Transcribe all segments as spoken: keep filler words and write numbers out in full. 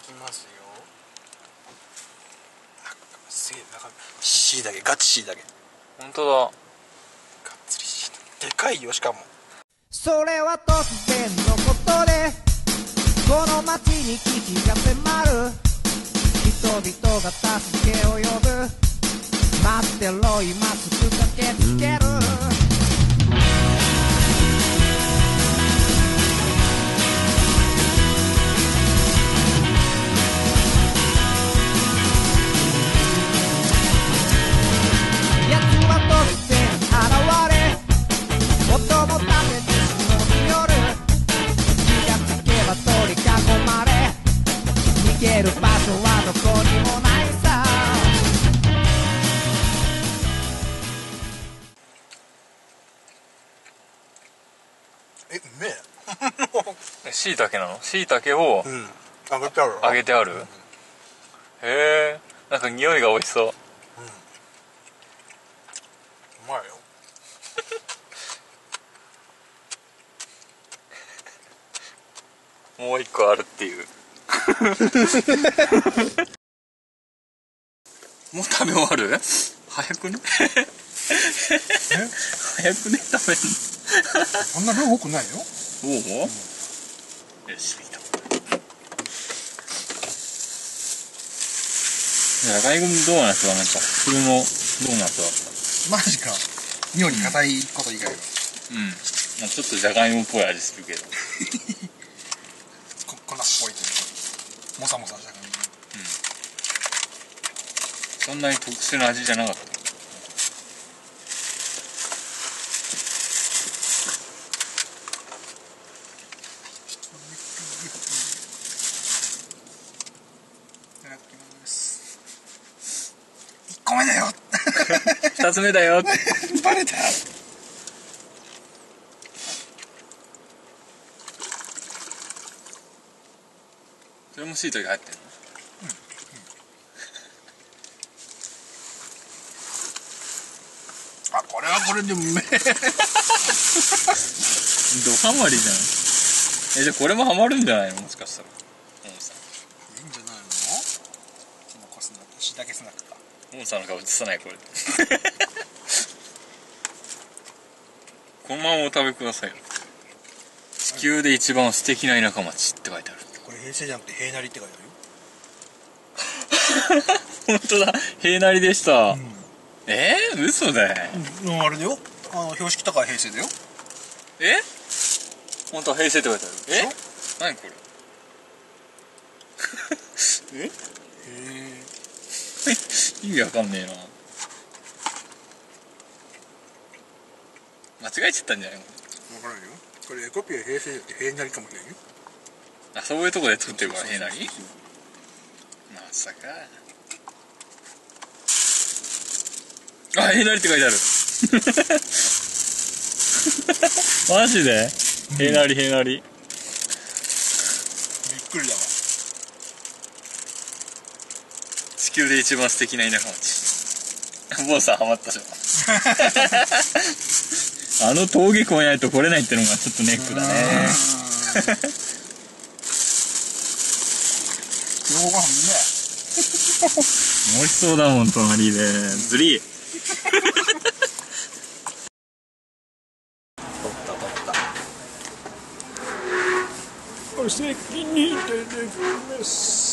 きますよ。すげえ、なんかしいたけ、ガチしいたけ。 本当だ。 がっつりしいたけ。でかいよ、しかも。 それは突然のことでこの街に危機が迫る。人々が助けを呼ぶ。待ってろ今すぐ駆けつける。奴は突然現れ音も立てて忍び寄る。気がつけば取り囲まれ逃げる場所はどこにもないさ。 え、うめえ。 しいたけなの？しいたけをうん、揚げてある。 揚げてある。へえ、なんか匂いが美味しそう。 うまいよ。 もう一個あるっていう。もう食べ終わる？早くね？早くね食べるの。 そんな量多くないよ。 おう、うん、よし、できた。じゃがいもドーナツはなんか普通のドーナツだった。 マジか。妙に硬いこと以外は。 うん。まあ、ちょっとじゃがいもっぽい味するけど。 こ粉っぽいというか、もさもさした感じ。 うん。そんなに特殊な味じゃなかった。 いっこめだよ。 二つ目だよ。 バレた。 それもシートに入ってるの？ うん、うん、あ、これはこれでうめえ。 ドハマりじゃん。え、じゃあこれもハマるんじゃないの？もしかしたら。モンさん。 いいんじゃないの？このコスナしいたけスナックか。 モンさんの顔映さないこれ。このままお食べくださいよ。地球で一番素敵な田舎町って書いてある。 これ平成じゃなくて平成って書いてあるよ。本当だ、平成でした。うん、えー、嘘だよ。 うん、あれだよ。あの標識高い平成だよ。 え？本当は平成って書いてある。え？何これ？え？へえ。意味わかんねえな。間違えちゃったんじゃないの？ 分からんよ。これエコピーは平成じゃなくて平成かもしれんよ。 あ、そういうとこで作ってるから平成？まさか。あ、平成って書いてある。マジで？平成平成。びっくりだわ。 地球で一番素敵な田舎町。坊さんハマったじゃん。あの登下校にないと来れないってのがちょっとネックだね。 両方が半分ね。 美味しそうだもん隣で。ズリー。 取った取った。 お席にいただきます。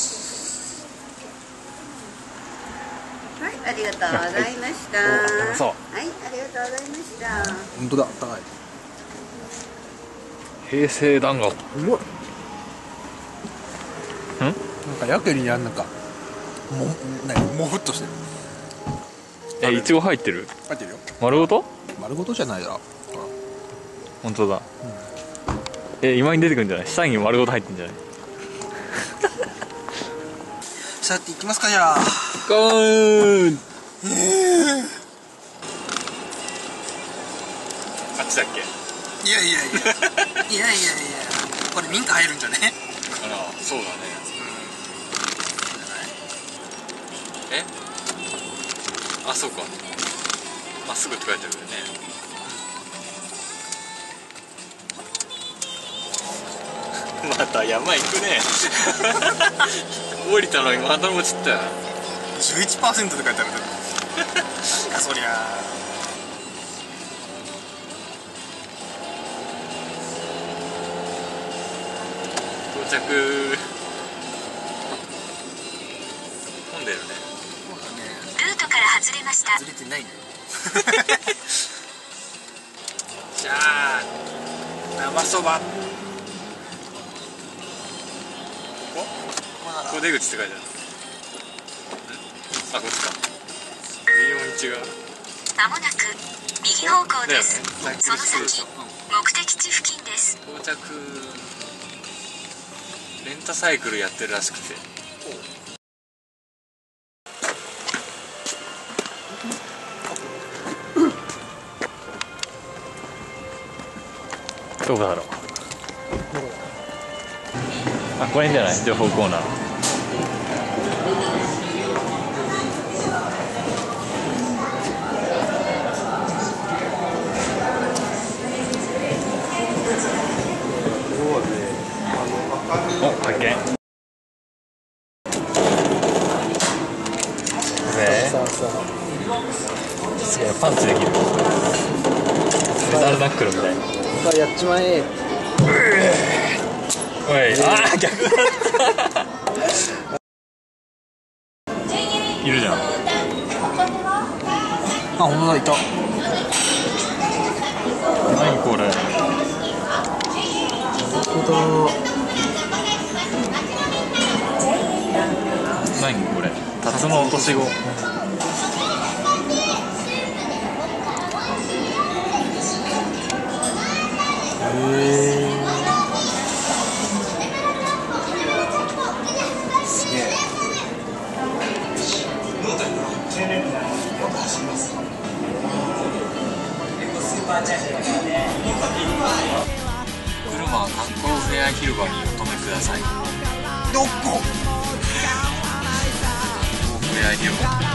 はい、ありがとうございました。はい、 そう。 はい、ありがとうございました。 本当だ、高い。 平成団子。うまい。ん？ なんかやけにやんなんかもねもふっとしてる。 え、いちご入ってる？ 入ってるよ。 丸ごと？ 丸ごとじゃないだろ。 本当だ。うん、え、今に出てくるんじゃない？下に丸ごと入ってんじゃない？ さて行きますかじゃあ。 ゴーン。 えー、 あっちだっけ？ いやいやいやいやいやいやこれ民家入るんじゃね？ あら、そうだね。うん、え？あ、そうか。まっすぐって書いてあるよね。また山行くね。 降りたのにまた落ちたよ。 じゅういちパーセント って書いてあるけどなんかそりゃ。 到着。混んでるね。 そうだね。 ルートから外れました。 ずれてないねじゃあ生そば。ここ？ここ出口って書いてある。あ、こっちか。微妙に違う。 まもなく右方向です。 だよね。 その先、目的地付近です。 到着。レンタサイクルやってるらしくて。どこだろう。あ、これじゃない、情報コーナー。お、発見。ね、すげえパンチできる。メタルナックルみたいな。 やっちまえ。 おい、ああ、逆だったいるじゃん。 あ、ほんとだ、いた。 何これ。 本当何これ。タツの落とし子。 すげえ。 車は観光フェア広場にお止めください。 どこ？ フェア広場。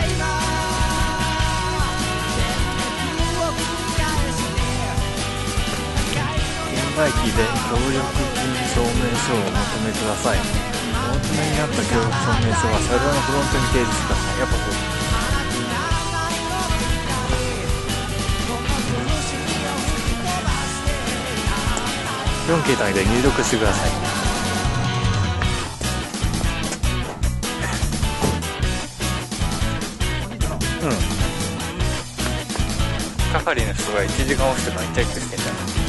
券売機で協力金証明書をお求めください。お求めになった協力証明書は車両のフロントに提示してください。やっぱそう。よん桁で入力してください。うん。係の人がいちじかん押してたのにチェックしてんじゃん。